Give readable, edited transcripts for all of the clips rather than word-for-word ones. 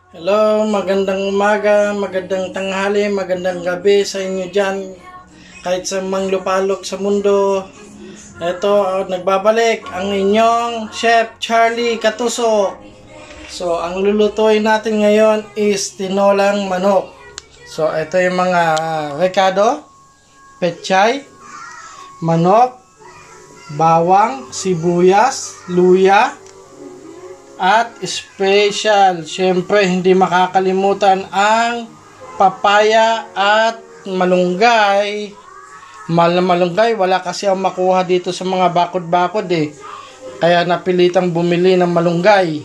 Hello, magandang umaga, magandang tanghali, magandang gabi sa inyo dyan. Kahit sa manglupalok sa mundo. Ito, nagbabalik ang inyong Chef Charlie Katusok. So, ang lulutuin natin ngayon is tinolang manok. So, ito yung mga rekado, pechay, manok, bawang, sibuyas, luya, at special, syempre hindi makakalimutan ang papaya at malunggay. Malunggay, wala kasi ang makuha dito sa mga bakod-bakod eh. Kaya napilitang bumili ng malunggay.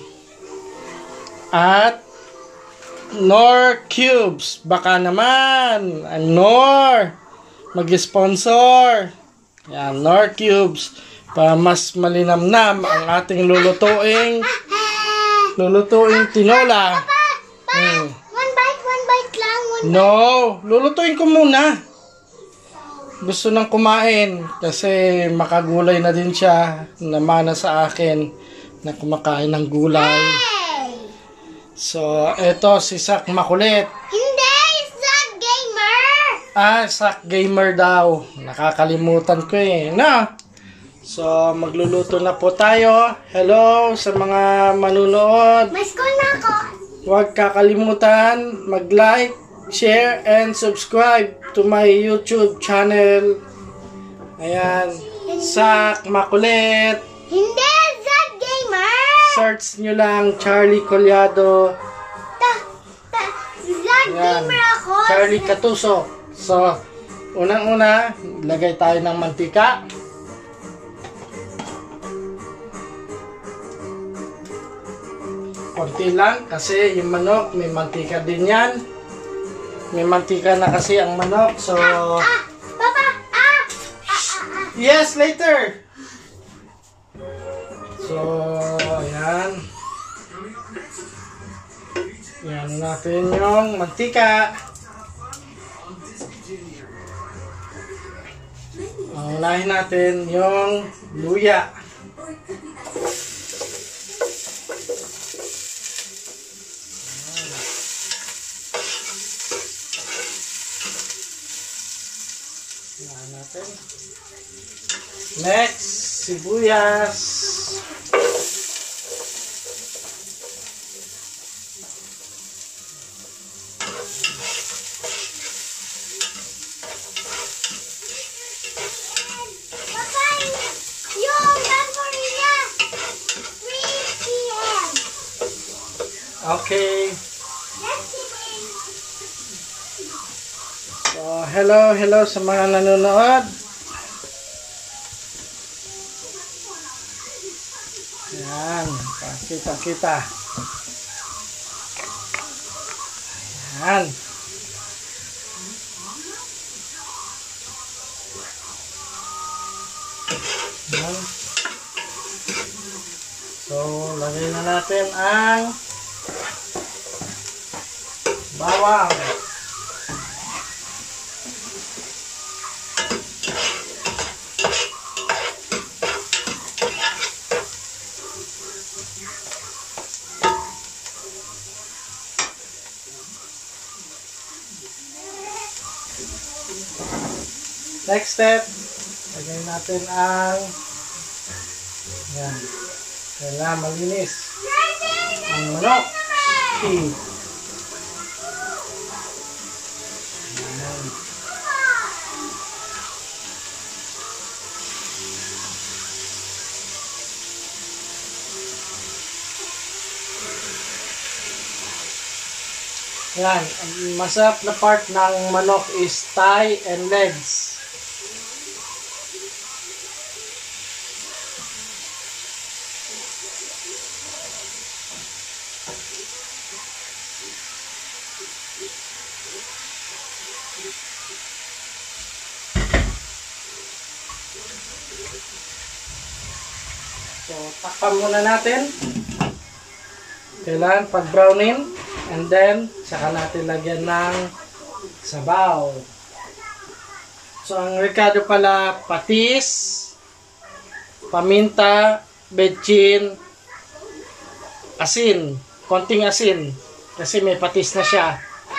At Knorr Cubes. Baka naman ang Knorr mag-sponsor. Yan, Knorr Cubes. Para mas malinamnam ang ating lulutuing tinola. One bite lang. No, lulutuin ko muna. Gusto nang kumain kasi makagulay na din siya. Namana sa akin na kumakain ng gulay. So, eto si Sak Makulit. Hindi, Sak Gamer. Sak Gamer daw. Nakakalimutan ko eh. Na? So, magluluto na po tayo. Hello sa mga manunood. May school na ako. Huwag kakalimutan mag-like, share, and subscribe to my YouTube channel. Ayan. Sak Makulit. Hindi, Sak Gamer. Search nyo lang Charlie Collado. Sak Gamer ako. Charlie Katusok. So, unang-una, lagay tayo ng mantika. Konti lang kasi yung manok may mantika din yan. May mantika na kasi ang manok. So, Papa. yes, later. So, ayan. Yan natin yung mantika. Unahin natin yung luya. Natin. Next, sibuyas. Papa, yung Tanforina. 3 p.m. Okay. Let's eat. So, hello sa mga nanonood. Ayan, kita. Ayan. Ayan. So, lagay na natin ang bawang. Next step, lagay natin ang yan. Kailangan malinis ang manok. Yan. Yan, ang masarap na part ng manok is thigh and legs. So, takpan muna natin. Kailangan pag-brownin. And then, saka natin lagyan ng sabaw. So, ang rekado pala, patis, paminta, betchin, asin, konting asin. Kasi may patis na siya.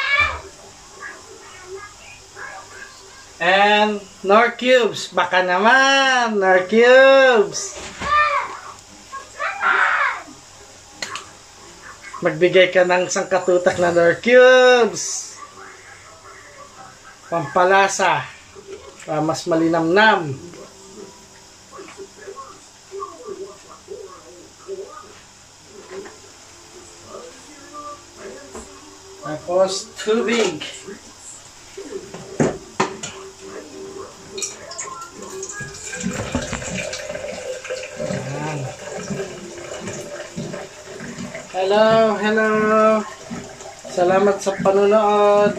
And Nor Cubes. Baka naman. Nor Cubes. Magbigay ka ng isang katutak na Nor Cubes. Pampalasa. Para mas malinamnam. Tapos tubig. Ayan. Hello, hello. Salamat sa panonood.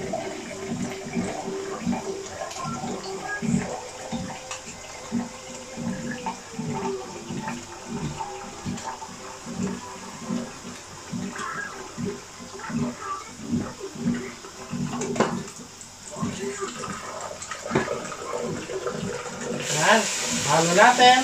Ayan, halo natin.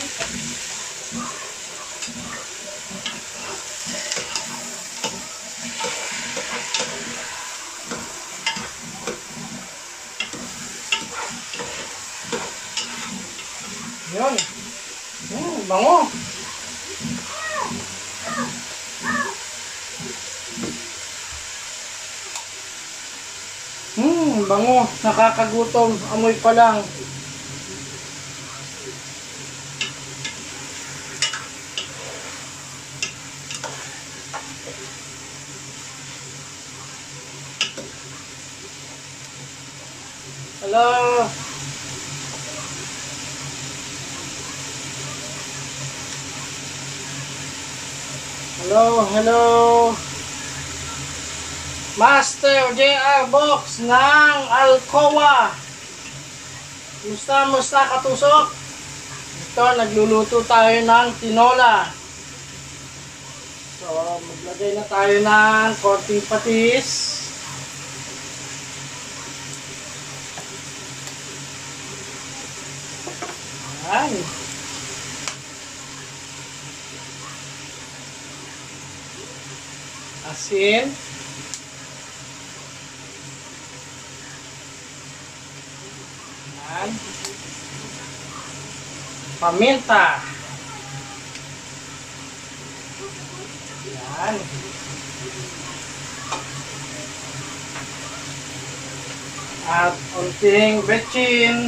Yun. Bango. Bango. Nakakagutom. Amoy pa lang. Hello. Hello, hello. Master JR Box ng Alcoa. Musta katusok? Ito, nagluluto tayo ng tinola. So, maglagay na tayo ng konting patis. Ayan. Asin. Ayan. Paminta. Ayan. At unting betchin.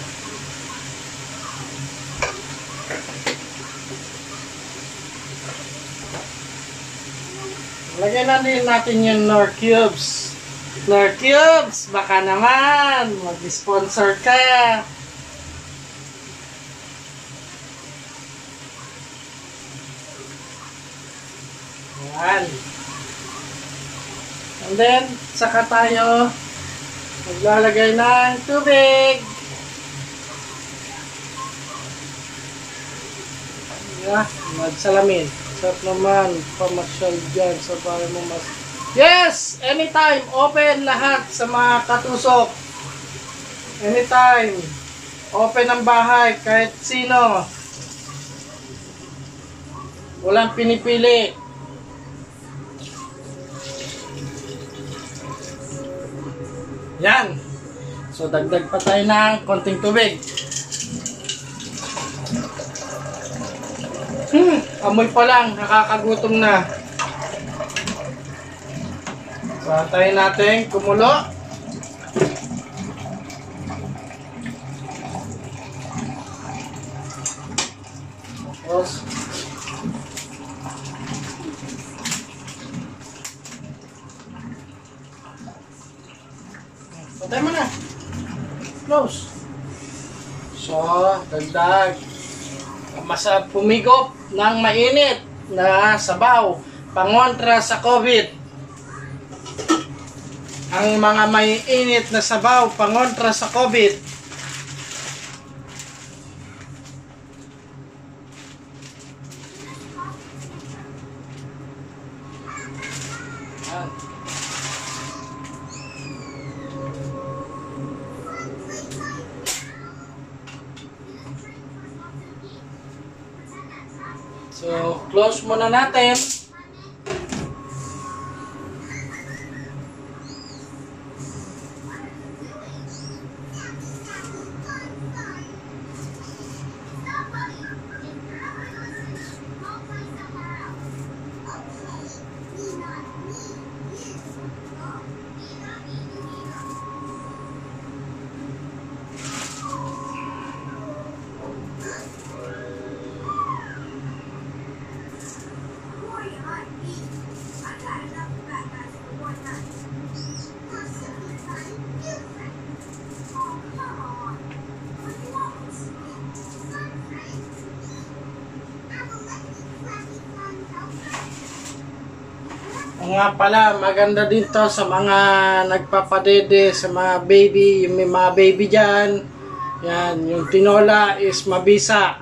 Lagyan na din natin yung Nor Cubes. Nor Cubes, baka naman mag-sponsor ka. Ayan. And then, saka tayo maglalagay ng tubig. Yeah, magsalamin. Sarap naman, pamasyal dyan sa bahay mo mas... Yes! Anytime! Open lahat sa mga katusok. Anytime. Open ang bahay, kahit sino. Walang pinipili. Yan. So, dagdag pa tayo ng konting tubig. Amoy pa lang, nakakagutom na. So, antayin natin kumulo. Tapos, patay mo na. Close. So, dagdag. Masarap pumigop ng mainit na sabaw pangontra sa COVID. Ang mga mainit na sabaw pangontra sa COVID. Yan. So, close muna natin. nga pala, maganda din to sa mga nagpapadede, sa mga baby, yung may mga baby dyan. Yan, yung tinola is mabisa.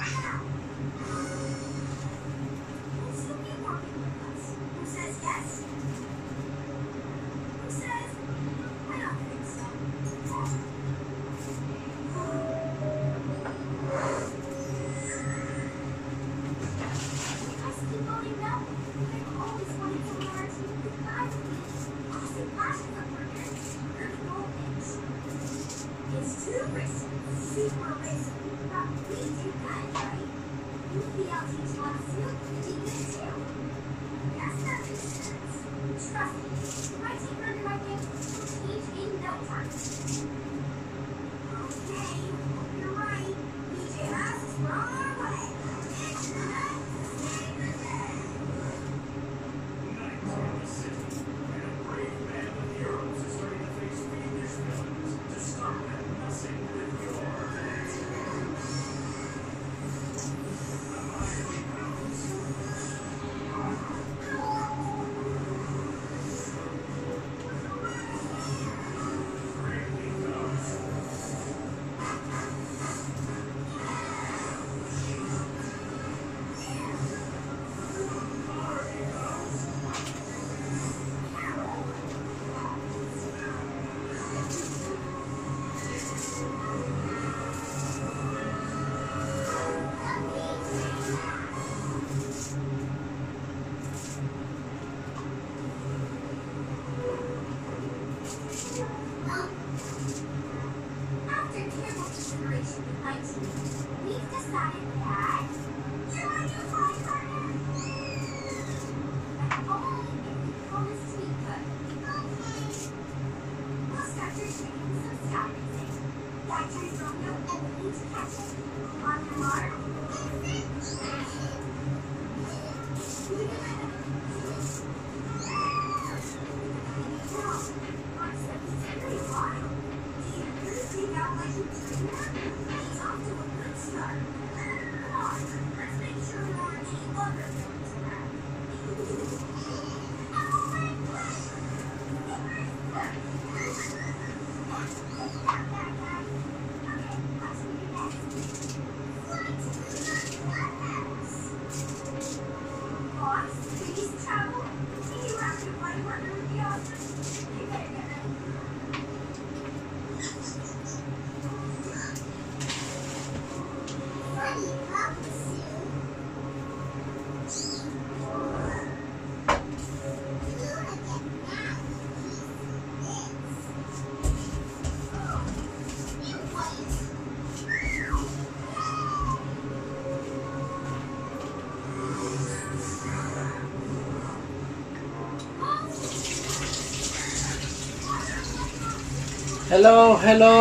Hello, hello.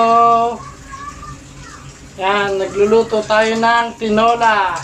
Yan, nagluluto tayo ng tinola.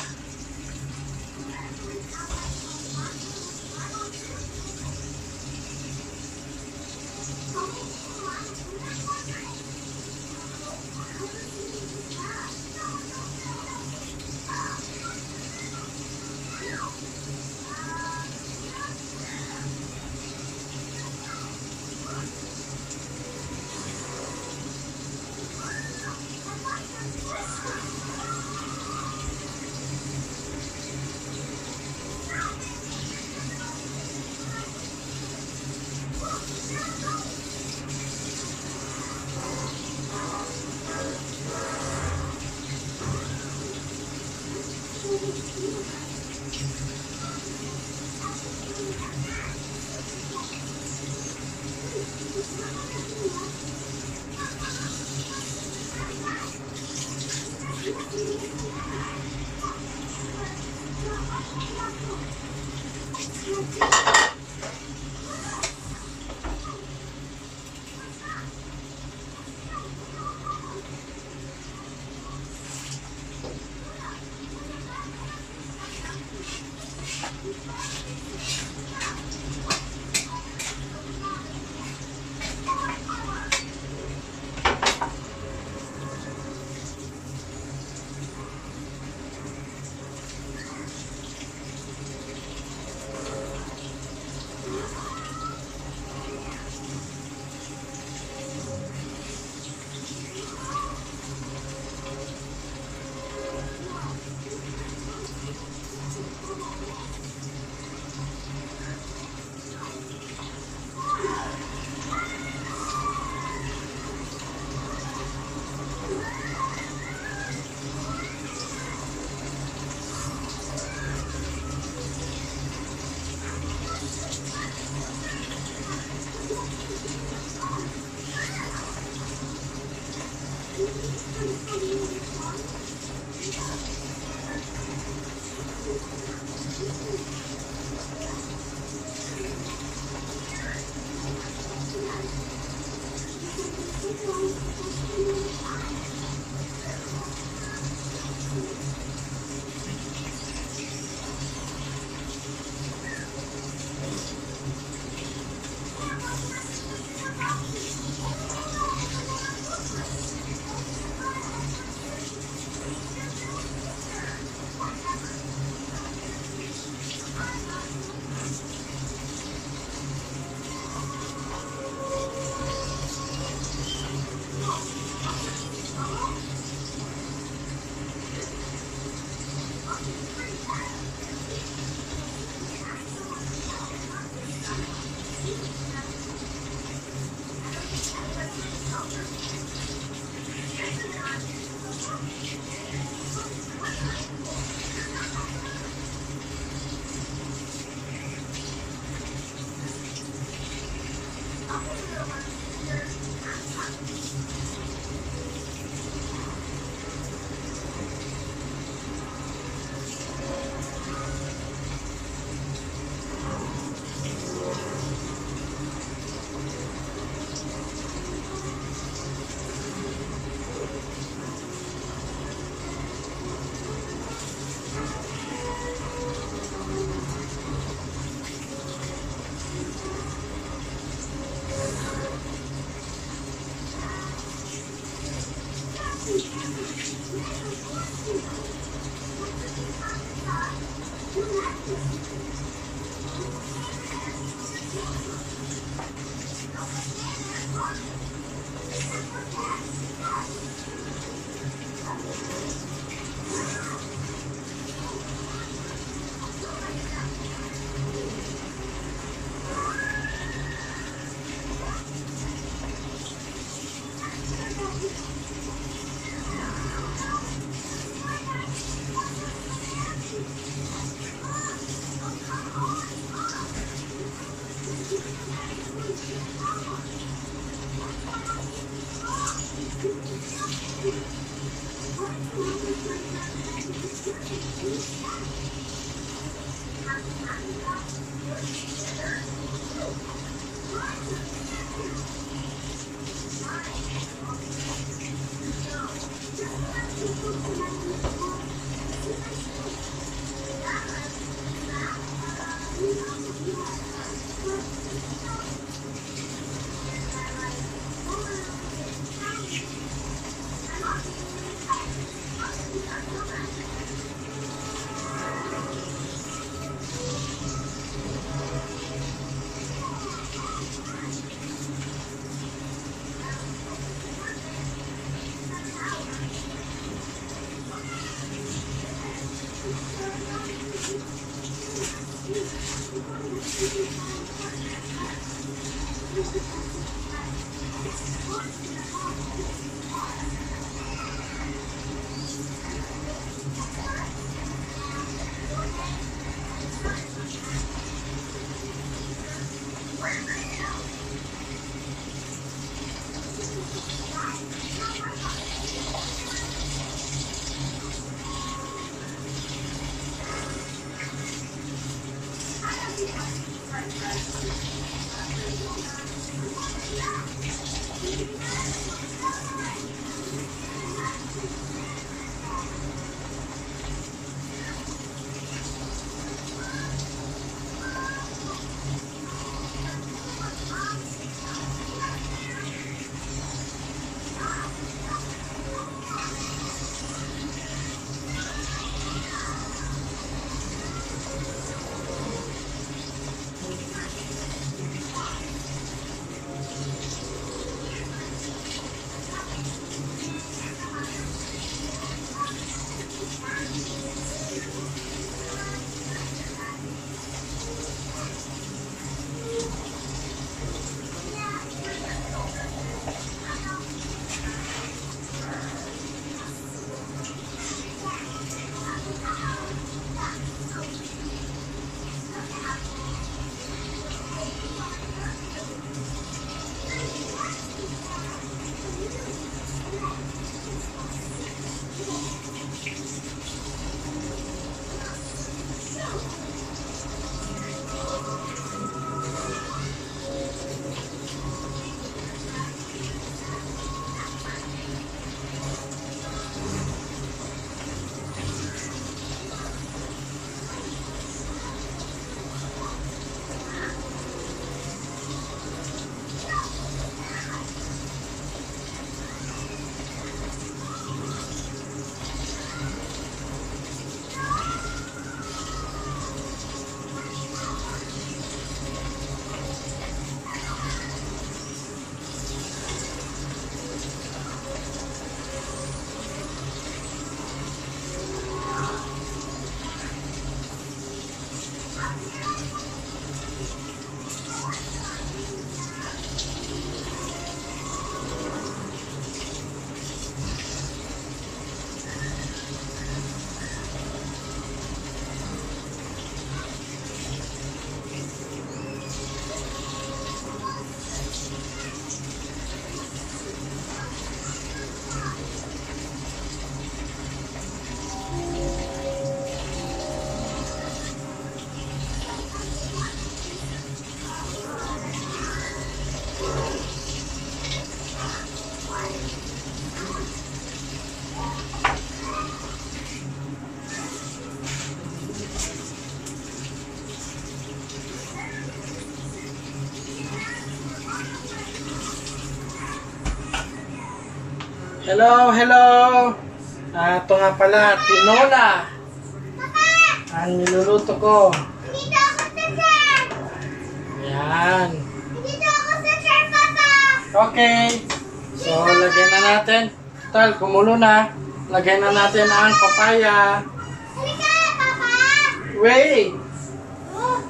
Hello, hello. Ito nga pala, tinola. Ang niluluto ko. Dito ako sa chair! Yan. Dito ako sa chair, Papa! Okay. So, lagyan na natin. Tal, kumulo na. Lagyan na natin ang papaya. Halika, Papa! Wait. Oh.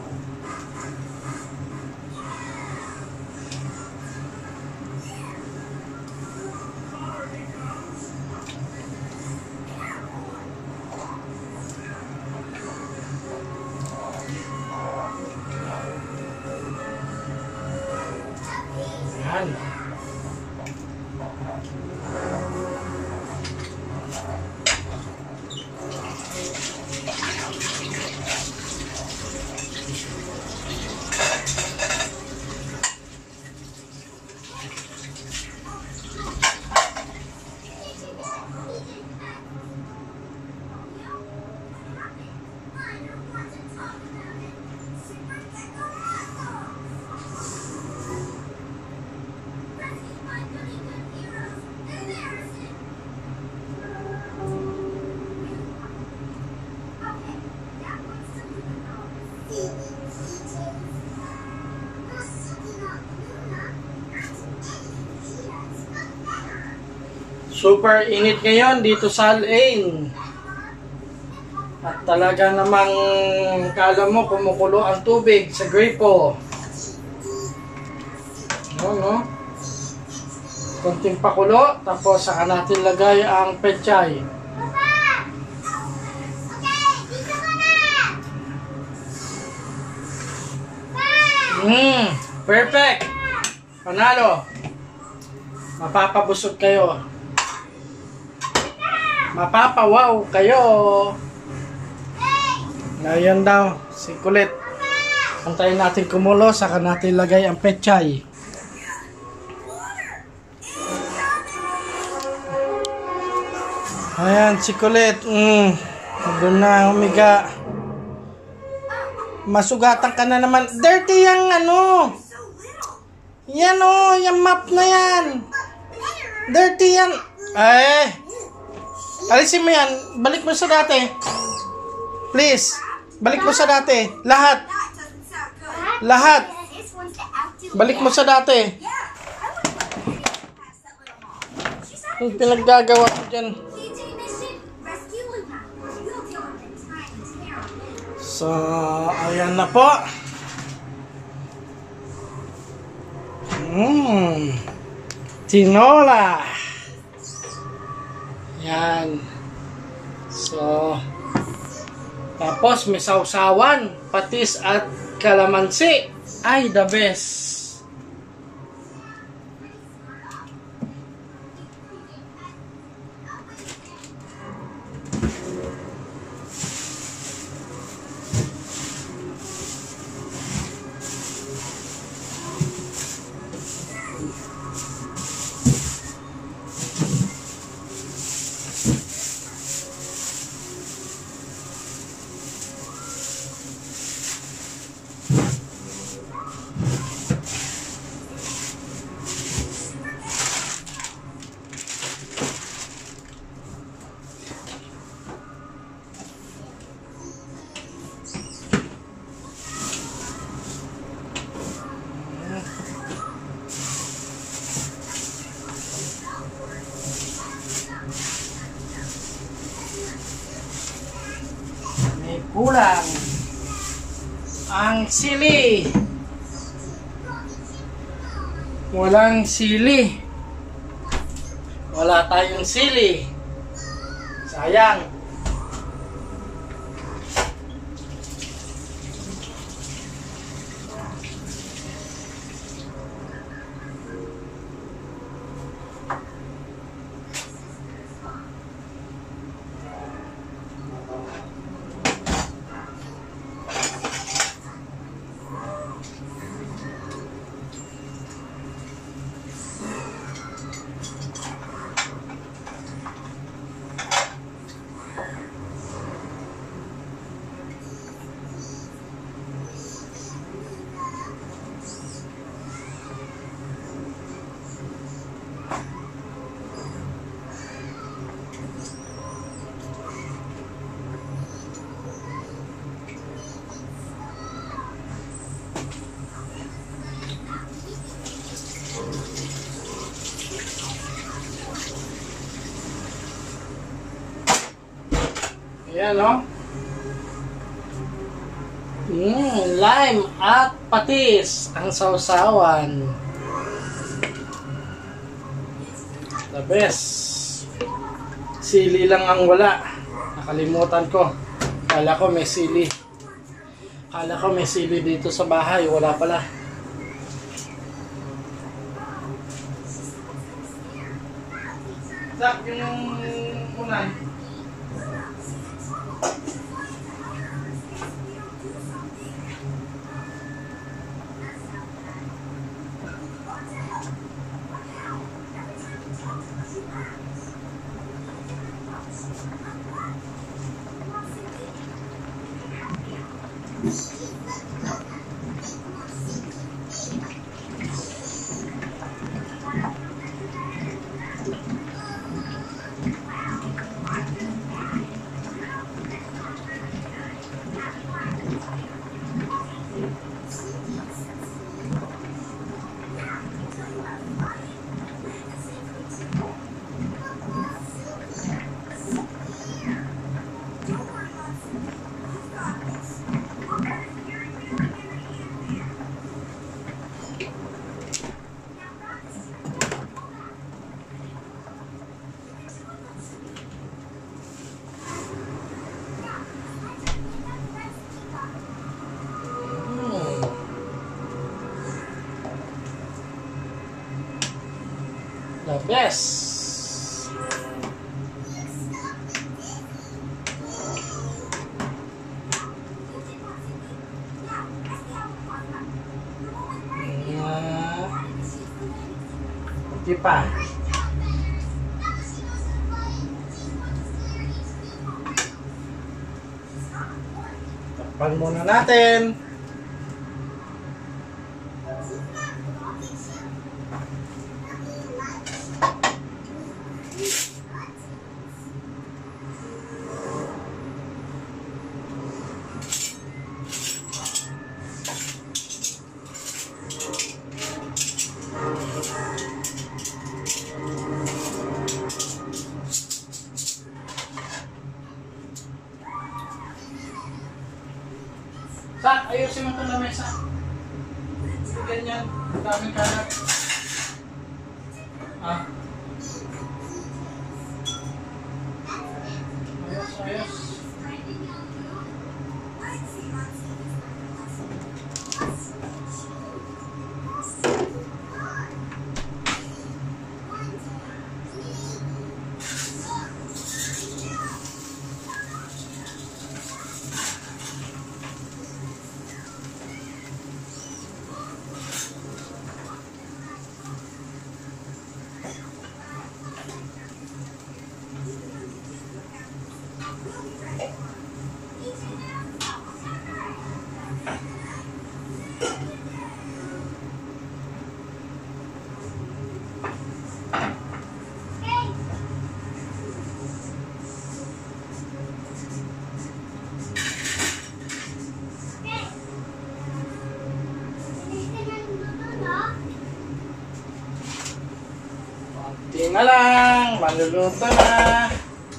Yan. Super init ngayon dito sa Al-Ain. At talaga namang kala mo kumukulo ang tubig sa gripo. No? Konting pakulo, tapos saka natin lagay ang pechay. Papa! Okay, dito ka na! Perfect! Panalo! Mapapabusog kayo. Mapapawaw kayo. Ngayon daw, si Kulit. Antayin natin kumulo, saka natin lagay ang pechay. Ayan, si Kulit. Doon na humiga. Masugatan ka na naman. Dirty yung ano. Yan o, yung map na yan. Dirty yan. Alisin mo yan. Balik mo sa dati. Please. Balik mo sa dati. Lahat. Lahat. Balik mo sa dati. Ang pinaggagawa ko dyan. So, ayan na po. Tinola. Yan. So, tapos may sausawan, patis at kalamansi. Ay, the best. May kulang ang sili. Walang sili. Wala tayong sili. Sayang. Ayan, oh. Lime at patis ang sausawan. The best. Sili lang ang wala. Nakalimutan ko. Kala ko may sili. Kala ko may sili dito sa bahay. Wala pala. Zak, yung unan. The best. Kunti pa. Takpan muna natin. Sak, ayusin mo itong lamesa. Ito ganyan. Daming kalat. Ah. Ayos, ayos. Konti na lang, maluluto na.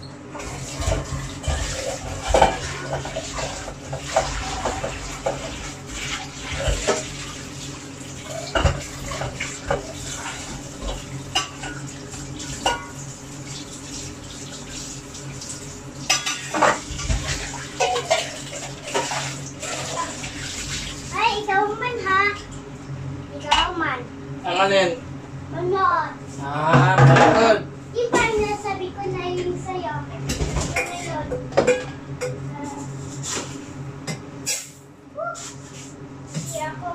Ay, ikaw man ha. Ikaw man. Ang alin? Manood. Ah, malulod. Di ba nasabi ko na yung sa'yo? Ano yun? Hindi ako.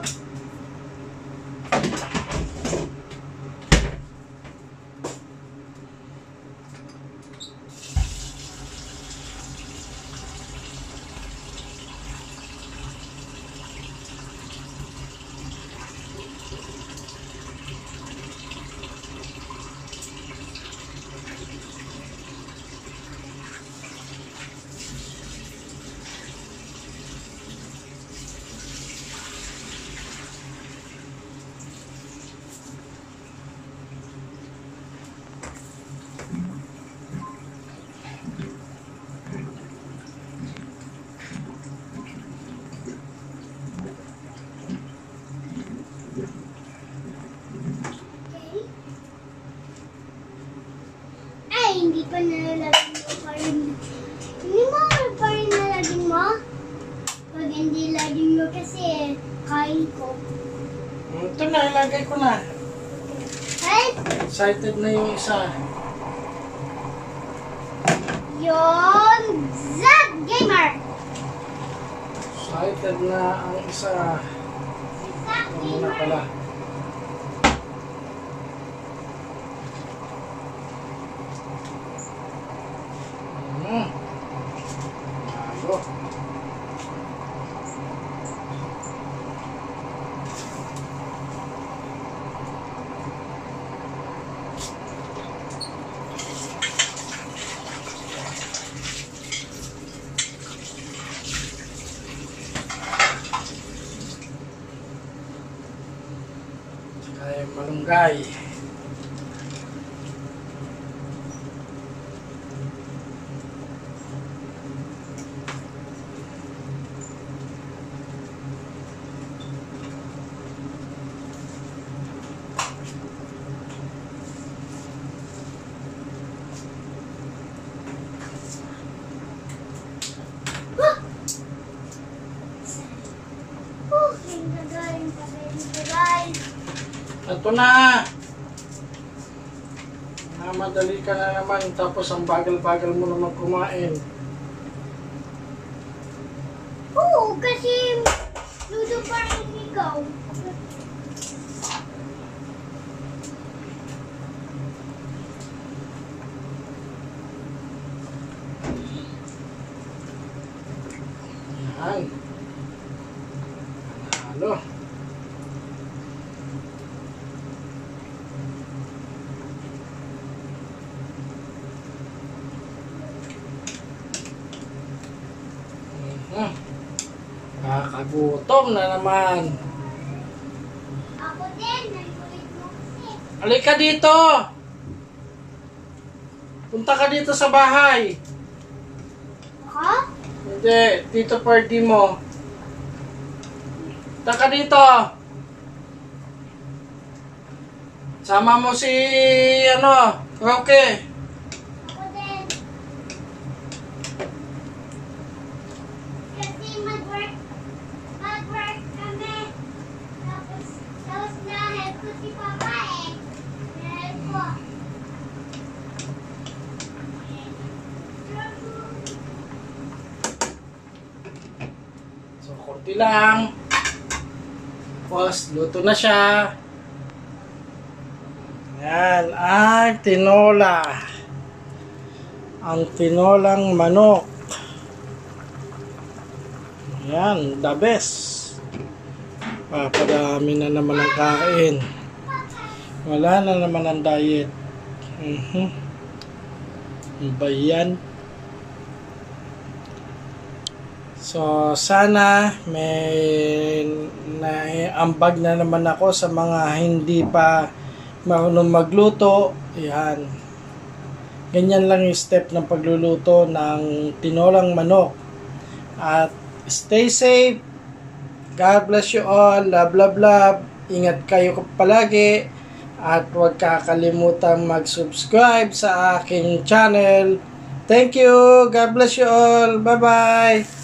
pa nalalagyan mo pa rin. Hindi mo pa rin nalagyan mo? Pag hindi lagyan mo kasi kain ko. Ito na, ilagay ko na. Right? Excited na yung isa. Yon Zach Gamer! Excited na ang isa. Zach Ano na Gamer! pala. Lalo. Kaya malunggay. Yung nagaling pa rin ito guys. Ito na. Madali ka na naman tapos ang bagal-bagal mo naman kumain. Oo, kasi luto pa rin ikaw. Yan. Halo. Nakakagutom na naman. Ako din, nagkulit mo kasi. Halika dito. Punta ka dito sa bahay. Ha? Hindi, dito party mo. Punta ka dito. Sama mo si Roque. Ako din. Kasi mag-work kami. Tapos na-help ko si Papa eh. Na-help ko. So, konti lang. Tapos, luto na siya. Yan, ang tinola. Ang tinolang manok. Yan, the best. Papadami na naman ang kain. Wala na naman ang diet. Ano ba yan? So, sana may naambag na naman ako sa mga hindi pa marunong magluto. Yan. Ganyan lang yung step ng pagluluto ng tinolang manok. At stay safe. God bless you all. Love, love, love. Ingat kayo palagi. At huwag kakalimutan mag-subscribe sa aking channel. Thank you. God bless you all. Bye-bye.